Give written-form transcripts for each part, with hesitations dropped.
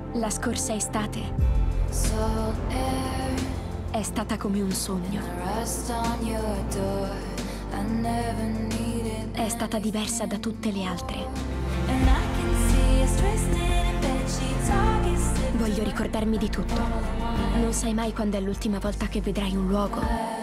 La scorsa estate è stata come un sogno. È stata diversa da tutte le altre. Voglio ricordarmi di tutto. Non sai mai quando è l'ultima volta che vedrai un luogo,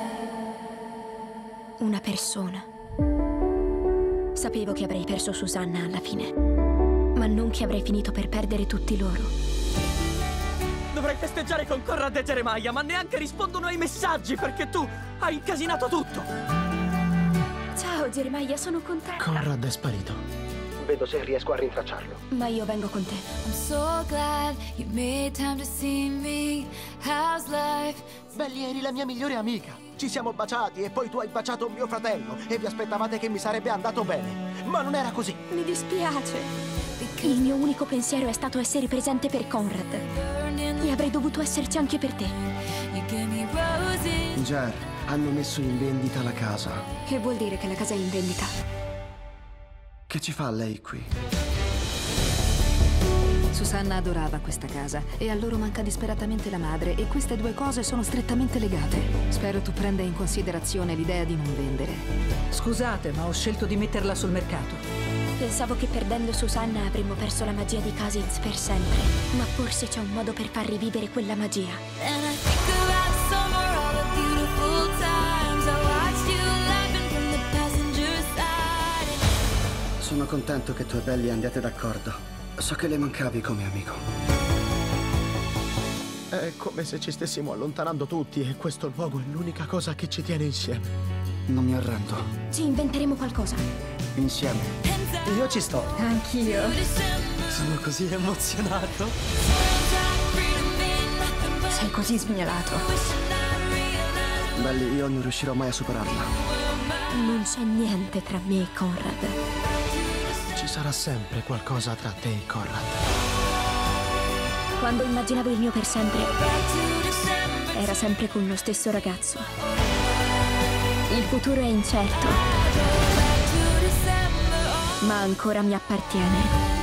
una persona. Sapevo che avrei perso Susanna alla fine, ma non che avrei finito per perdere tutti loro. Dovrei festeggiare con Conrad e Jeremiah, ma neanche rispondono ai messaggi perché tu hai incasinato tutto. Ciao Jeremiah, sono contenta. Conrad è sparito. Vedo se riesco a rintracciarlo. Ma io vengo con te. I'm so glad you made time to see me. How's life? Belly, eri la mia migliore amica. Ci siamo baciati e poi tu hai baciato mio fratello e vi aspettavate che mi sarebbe andato bene. Ma non era così. Mi dispiace. Il mio unico pensiero è stato essere presente per Conrad. E avrei dovuto esserci anche per te. Ger, hanno messo in vendita la casa. Che vuol dire che la casa è in vendita? Che ci fa lei qui? Susanna adorava questa casa e a loro manca disperatamente la madre e queste due cose sono strettamente legate. Spero tu prenda in considerazione l'idea di non vendere. Scusate, ma ho scelto di metterla sul mercato. Pensavo che perdendo Susanna avremmo perso la magia di Cousins per sempre. Ma forse c'è un modo per far rivivere quella magia. Sono contento che tu e Belly andiate d'accordo. So che le mancavi come amico. È come se ci stessimo allontanando tutti e questo luogo è l'unica cosa che ci tiene insieme. Non mi arrendo. Ci inventeremo qualcosa. Insieme. Io ci sto. Anch'io. Sono così emozionato. Sei così smielato. Belly, io non riuscirò mai a superarla. Non c'è niente tra me e Conrad. Ci sarà sempre qualcosa tra te e Conrad. Quando immaginavo il mio per sempre, era sempre con lo stesso ragazzo. Il futuro è incerto, ma ancora mi appartiene.